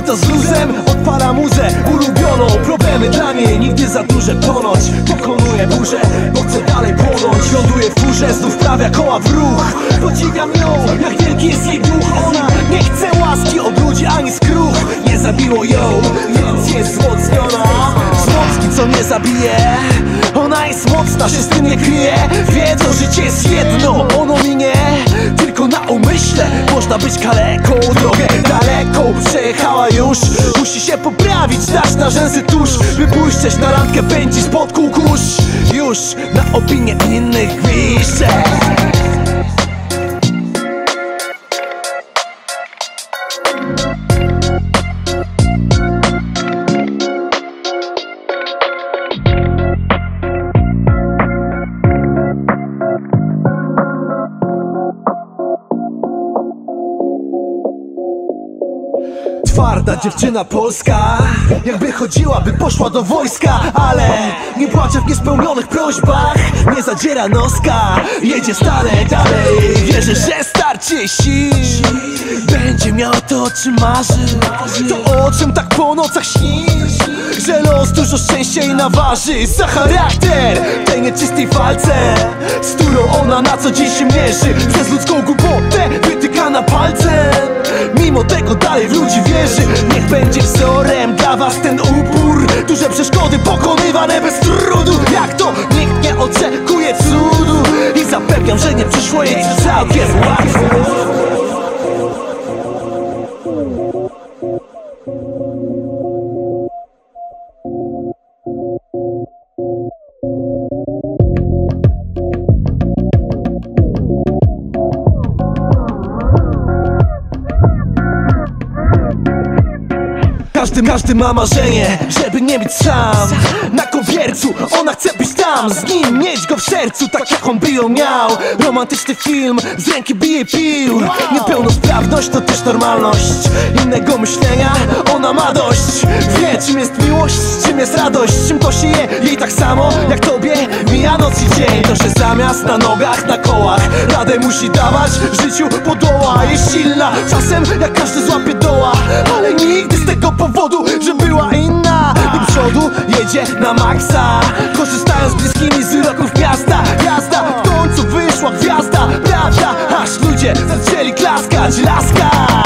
robi to z luzem, odpala muzę ulubioną. Problemy dla niej nigdy za duże, ponoć pokonuje burzę, bo chce dalej płonąć. Ląduje w furze, znów wprawia koła w ruch. Podziwiam ją, jak wielki jest jej duch. Ona nie chce łaski od ludzi ani skruch. Nie zabiło ją, więc jest wzmocniona. Złocki, co nie zabije, ona jest mocna, się z tym nie kryje. Wiedzą, życie jest jedno, ono minie tylko na umyśle. Można być kaleką, drogę daleką przejechała już. Musi się poprawić, dać na rzęsy tusz, by pójść na randkę, pędzi spod kół kurz. Już na opinię innych wiszcze. Twarda dziewczyna polska, jakby chodziła, by poszła do wojska. Ale nie płacze w niespełnionych prośbach, nie zadziera noska. Jedzie stale dalej, wierzy, że starczy sił. Będzie miał to, o czym marzy, to o czym tak po nocach śni. Że los dużo szczęścia jej naważy. Za charakter tej nieczystej walce, z którą ona na co dzień się mierzy. Przez ludzką głupotę wytykana palcem, mimo tego dalej w ludzi wierzy. Niech będzie wzorem dla was ten upór. Duże przeszkody pokonywane bez trudu. Jak to nikt nie oczekuje cudu. I zapewniam, że nie przyszło jej całkiem łatwo. Każdy ma marzenie, żeby nie być sam na kowiercu. Ona chce być tam, z nim, mieć go w sercu, tak jak on by ją miał. Romantyczny film, z ręki bije pił. Niepełnosprawność to też normalność, innego myślenia ona ma dość. Wie, czym jest miłość, czym jest radość, czym to się je jej tak samo jak tobie. Mija noc i dzień, to że zamiast na nogach, na kołach radę musi dawać, życiu podoła. Jest silna, czasem jak każdy złapie doła, ale nigdy z tego powodu, że była inna. Do przodu jedzie na maksa, korzystając z bliskimi z wyroków miasta. Jazda, w końcu wyszła gwiazda, prawda, aż ludzie zaczęli klaskać. Laska